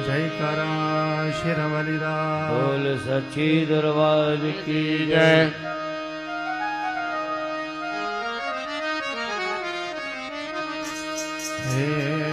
जयकारा शिरवलिदा बोल सच्ची दरबार की जय। हे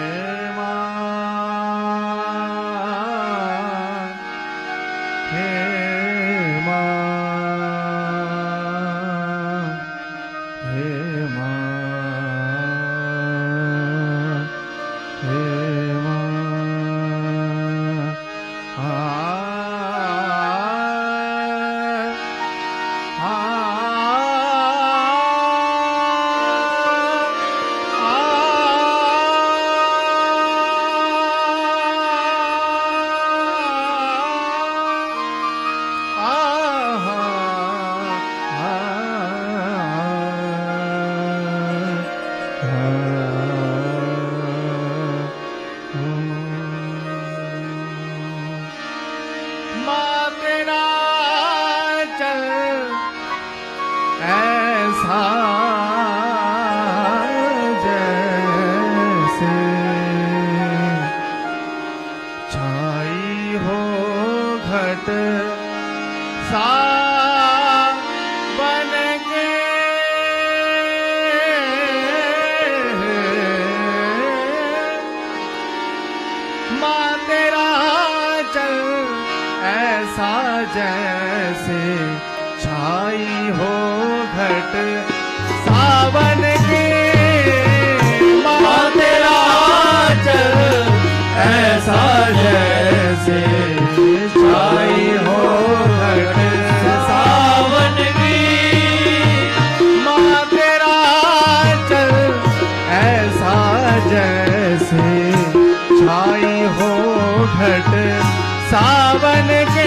जैसे छाई हो घट सावन के माँ तेरा चल ऐसा जैसे छाई हो घट सावन की माँ तेरा चल ऐसा जैसे छाई हो घट सावन के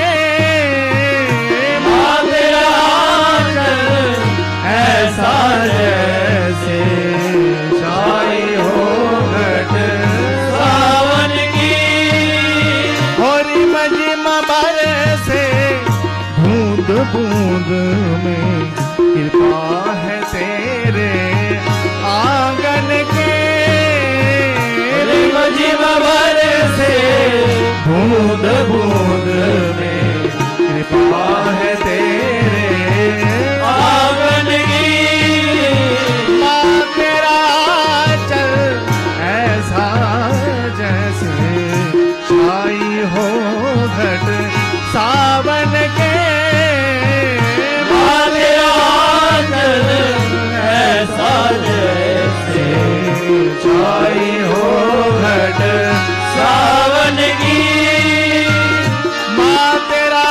ऐसा जैसे छाई हो घट सावन की होरी मजिम बरसे बूंद बूंद में कृपा है तेरे आंगन के मजिम बरसे बूंद बूंद में कृपा है तेरे आंगन की माँ तेरा चल ऐसा जैसे छाई हो घट सावन के माँ तेरा चल ऐसा जैसे छाई हो घट सावन की माँ तेरा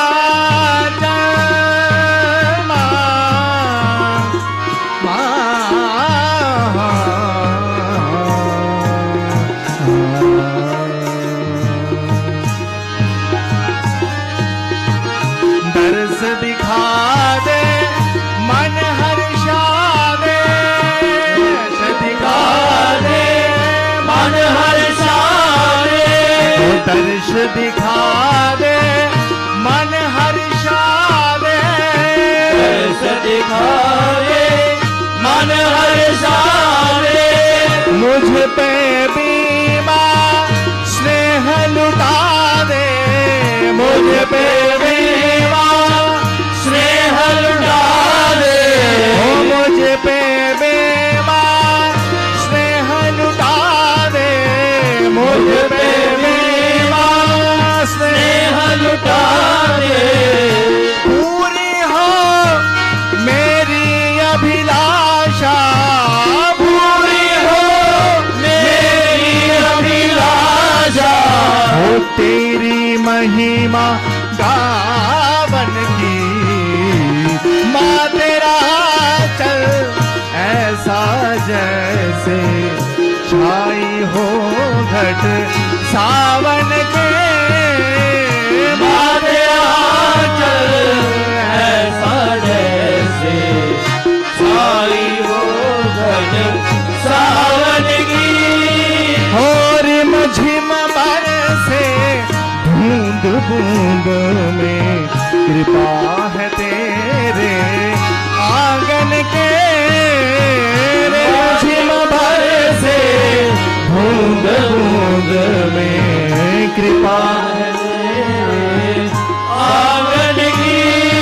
दर्श दिखा दे मन हर्षावे दिखा दे मन हर्षावे दर्श दिखा दे मन हर्षावे दर्श दिखा दे मन हर्षावे मुझ पे बीमा स्नेह लुटा दे मुझ पे बीमा स्नेह लुटा दे मुझ पे बीमा स्नेह लुटा दे मुझ पे बीमा स्नेह लुटा दे पूरी हो मेरी अभिलाषा पूरी हो मेरी अभिलाषा हो तेरी महिमा गावन की माँ तेरा चल ऐसा जैसे छाई हो घट सावन के माँ तेरा चल ऐसा जैसे छाई हो घट सावन की और मझिम बरसे बूंद बूंद में कृपा है तेरे आंगन के मझिम बरसे बूंद बूंद में कृपा है आंगन की।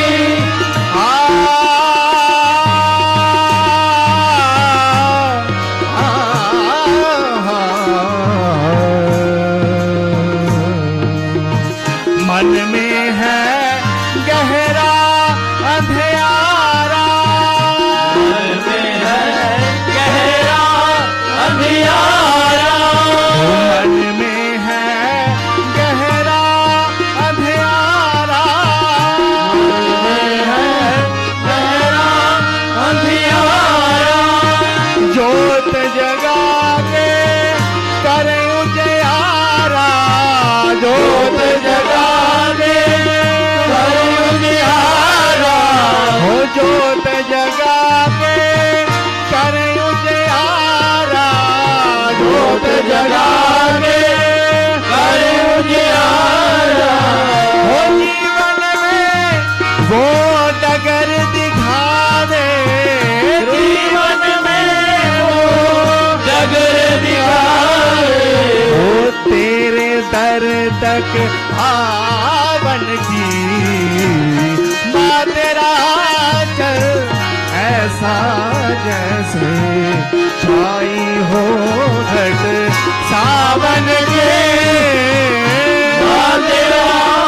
मन में है गहरा अंधियारा, मन में है गहरा अंधियारा, मन में है गहरा अंधियारा, मन में है गहरा अंधियारा, जोत जगा के करे उजियारा, जोत जगा के करे उजियारा, हो जोत जगा के करे उजियारा, जोत जगा के करे उजियारा, हो जीवन में वो डगर दिखा दे, जीवन में वो डगर दिखाए, वो तेरे दर तक आवन की, माँ तेरा चल ऐसा जैसे छाई हो घट सावन के, माँ तेरा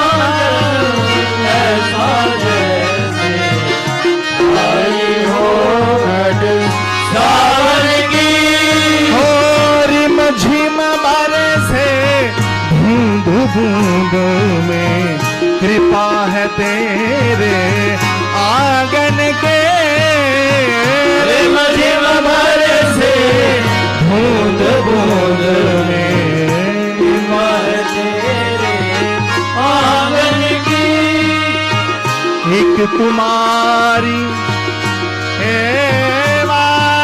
ऐसा जैसे आई हो घट सावन की, हो रिम झिम बरसे बूंद बूंद में कृपा है तेरे आंगन के, रिम झिम बरसे बूंद बूंद में कृपा है तेरे आंगन की, एक तुम्हारी सेवा,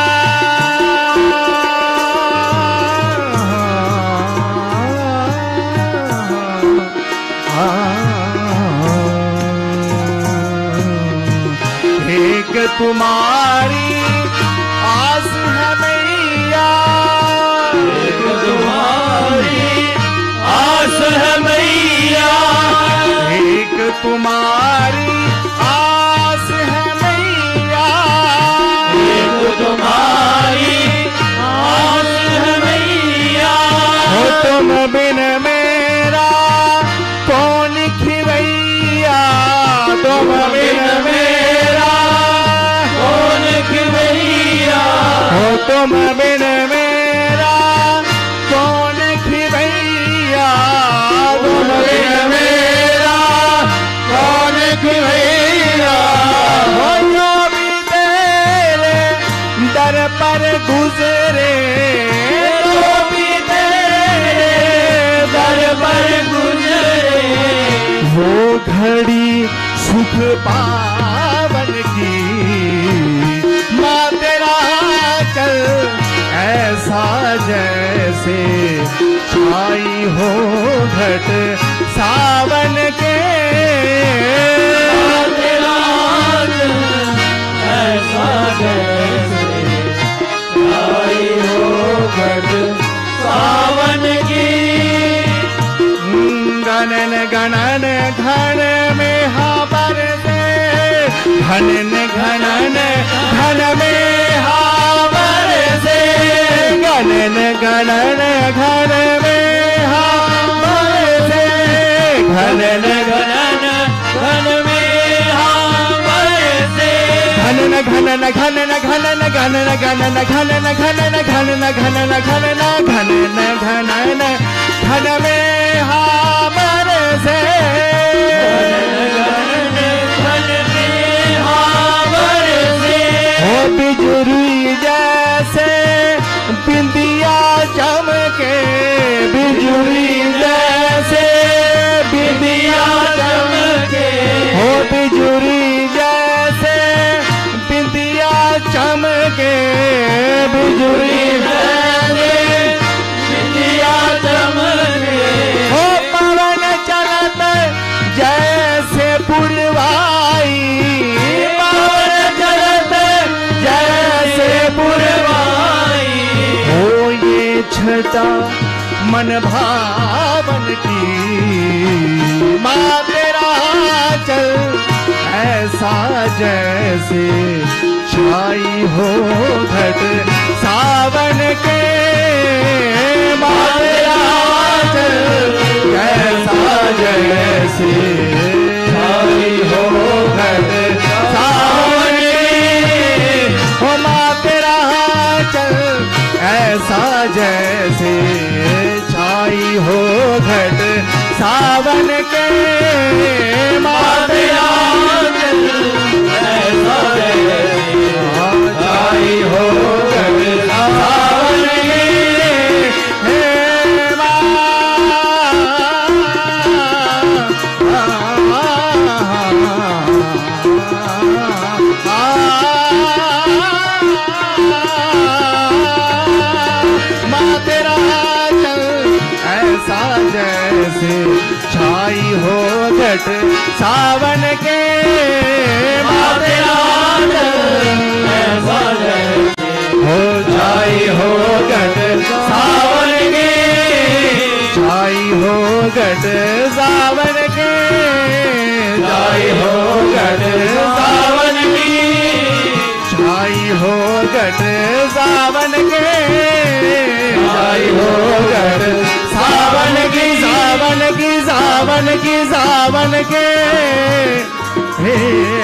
एक तुम्हारी आस है मैया, एक तुम्हारी आस है मैया, एक तुम्हारी आस है मैया, एक तुम्हारी आस है मैया, हो तुम बिन मेरा कौन खिवैया, तुम बिन मेरा कौन खिवैया, हो तुम बिन मेरा कौन खिवैया, तुम बिन मेरा कौन खिवैया, हो जो भी तेरे दर पर गुजरे, जो भी तेरे दर पर गुजरे, वो घड़ी सुख पावन की, माँ तेरा चल ऐसा जैसे छाई हो घट सावन के, माँ तेरा ऐसा जैसे आई हो घट सावन की, गणन गणन घन में हाबर से, घनन घनन घन में हाबर से, घनन घनन घन में हाबर से, घनन घनन घन में हावर से, घनन घनन घनन घनन घनन घनन घनन घनन घनन घनन घनन घनन घनन घन में हाबर से, घनन घन में हावर से, हो बिजुरी जैसे बिंदिया चमके, बिजुरी जैसे बिंदिया चमके, हो बिजुरी जैसे बिंदिया चमके, बिजुरी जैसे बिंदिया चमके, हो पवन चलत जैसे पुरवाई, पवन चलत जैसे पुरवाई, हो ये छटा मन भावन की, जैसे छाई हो घट सावन के माँ तेरा चल कैसा जैसे छाई हो घट सावन के हो माँ तेरा चल ऐसा जैसे छाई हो घट सावन के माँ तेरा चल ऐसा जैसे छाई हो घट सावन के हे माँ तेरा चल ऐसा जैसे छाई हो घट सावन के माँ तेरा चल ऐसा जैसे हो छाई हो घट सावन के छाई हो घट सावन के छाई हो घट सावन की छाई हो घट सावन के छाई हो घट सावन की सावन की सावन की सावन के हे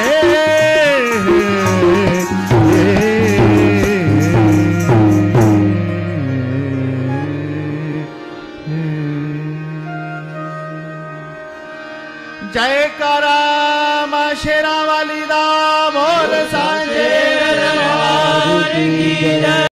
जय करा माँ शेरा वाली दा बोल सांझे दरबार की जय।